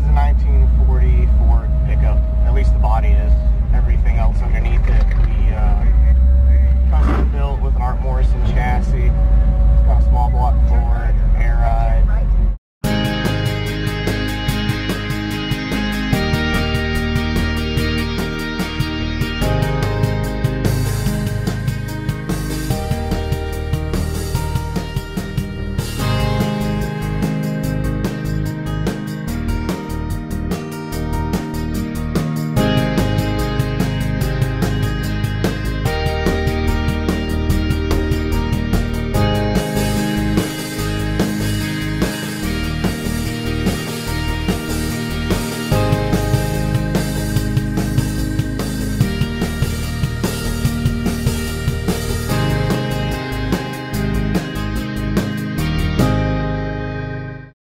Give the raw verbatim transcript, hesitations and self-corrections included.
a nineteen forty Ford pickup. At least the body is. Everything else underneath it, we uh, custom built with an Art Morrison chassis. It's got a small block Ford, air